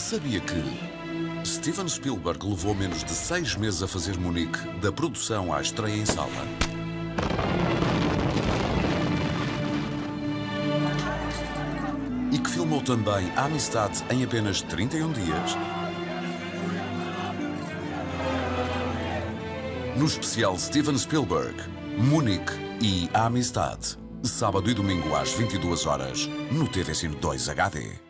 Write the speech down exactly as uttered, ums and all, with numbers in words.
Sabia que Steven Spielberg levou menos de seis meses a fazer Munique, da produção à estreia em sala? E que filmou também A Amistade em apenas trinta e um dias? No especial Steven Spielberg, Munique e A Amistade. Sábado e domingo às vinte e duas horas, no T V Cine dois H D.